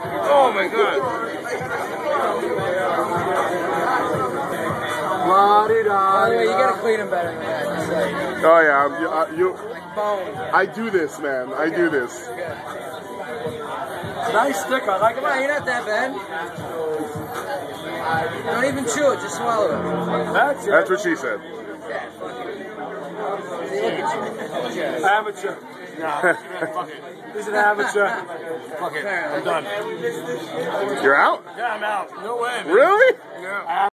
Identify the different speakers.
Speaker 1: Oh my god.
Speaker 2: By the way, you gotta clean them better than that. Just like,
Speaker 3: Oh yeah,
Speaker 2: bone.
Speaker 3: I do this, man. I do this.
Speaker 2: Nice sticker. Like, come on, you're not that bad. Don't even chew it, just swallow it.
Speaker 3: That's what she said.
Speaker 2: Yeah, fuck it.
Speaker 1: Amateur. Nah, fuck it. He's an amateur. Fuck it. I'm done.
Speaker 3: You're out?
Speaker 1: Yeah, I'm out. No way, man.
Speaker 3: Really?
Speaker 1: Yeah.